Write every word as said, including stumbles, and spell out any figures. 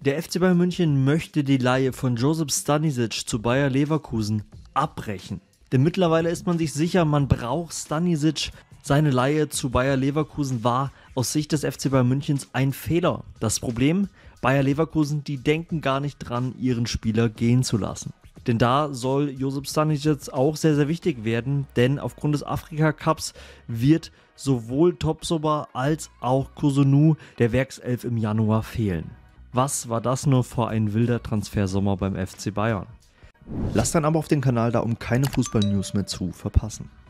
Der F C Bayern München möchte die Leihe von Josip Stanisic zu Bayer Leverkusen abbrechen. Denn mittlerweile ist man sich sicher, man braucht Stanisic. Seine Leihe zu Bayer Leverkusen war aus Sicht des F C Bayern Münchens ein Fehler. Das Problem? Bayer Leverkusen, die denken gar nicht dran, ihren Spieler gehen zu lassen. Denn da soll Josip Stanisic auch sehr, sehr wichtig werden, denn aufgrund des Afrika-Cups wird sowohl Tapsoba als auch Kusunu der Werkself im Januar fehlen. Was war das nur für ein wilder Transfersommer beim F C Bayern? Lasst ein Abo auf den Kanal da, um keine Fußball-News mehr zu verpassen.